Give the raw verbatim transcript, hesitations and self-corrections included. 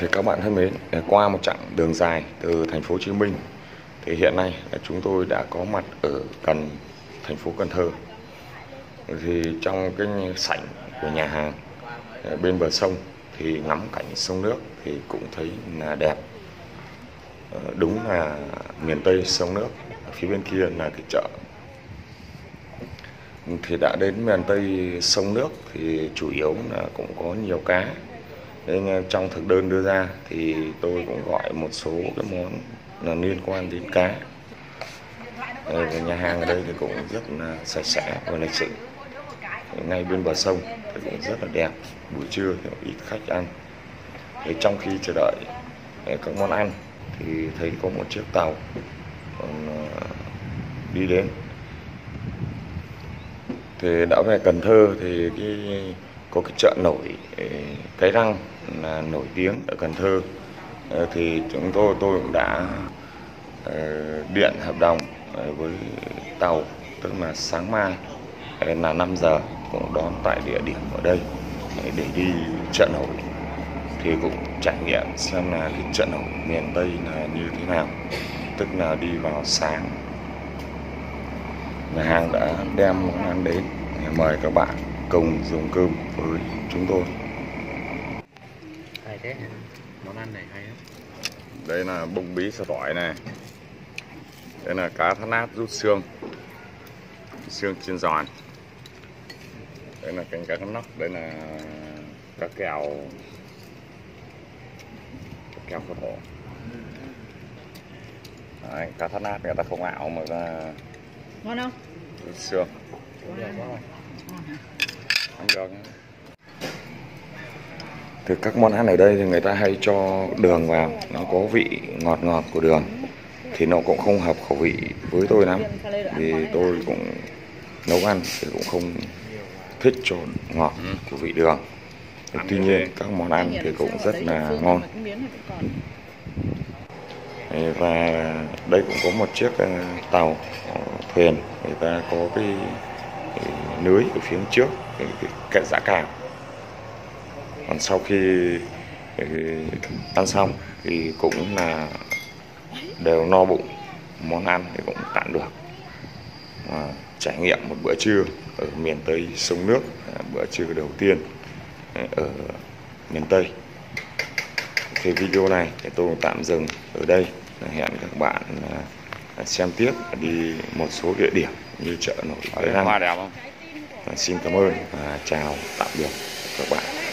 Thì các bạn thân mến, qua một chặng đường dài từ thành phố Hồ Chí Minh thì hiện nay chúng tôi đã có mặt ở gần thành phố Cần Thơ. Thì trong cái sảnh của nhà hàng bên bờ sông thì ngắm cảnh sông nước thì cũng thấy là đẹp. Đúng là miền Tây sông nước, ở phía bên kia là cái chợ. Thì đã đến miền Tây sông nước thì chủ yếu là cũng có nhiều cá. Nên trong thực đơn đưa ra thì tôi cũng gọi một số cái món là liên quan đến cá. Nhà hàng ở đây thì cũng rất là sạch sẽ và lịch sự. Ngay bên bờ sông thì cũng rất là đẹp. Buổi trưa thì ít khách ăn. Thì trong khi chờ đợi các món ăn thì thấy có một chiếc tàu đi đến. Thì đã về Cần Thơ thì cái có cái chợ nổi Cái Răng là nổi tiếng ở Cần Thơ. Thì chúng tôi tôi cũng đã điện hợp đồng với tàu, tức là sáng mai là năm giờ cũng đón tại địa điểm ở đây để đi chợ nổi, thì cũng trải nghiệm xem là cái chợ nổi miền Tây là như thế nào, tức là đi vào sáng. Nhà hàng đã đem món ăn đến, mời các bạn cùng dùng cơm với chúng tôi. Hay thế, món ăn này hay lắm. Đây là bông bí sò tỏi này. Đây là cá thắt nát rút xương, xương chiên giòn. Đây là canh cá con nóc. Đây là cá kèo, cá kèo kho thổ. Đấy, cá thắt nát người ta không ảo mà ra ngon không? rút xương. Ăn được. Thì các món ăn ở đây thì người ta hay cho đường vào, nó có vị ngọt ngọt của đường, thì nó cũng không hợp khẩu vị với tôi lắm, vì tôi cũng nấu ăn thì cũng không thích cho ngọt của vị đường. Thì tuy nhiên các món ăn thì cũng rất là ngon. Và đây cũng có một chiếc tàu thuyền, người ta có cái, cái lưới ở phía trước, cái, cái, cái giã cào. Còn sau khi ăn xong thì cũng là đều no bụng, món ăn thì cũng tạm được. À, trải nghiệm một bữa trưa ở miền Tây sông nước, bữa trưa đầu tiên ở miền Tây. Thì video này thì tôi tạm dừng ở đây. Hẹn các bạn xem tiếp đi một số địa điểm như chợ nổi Cái Răng. Xin cảm ơn và chào tạm biệt các bạn.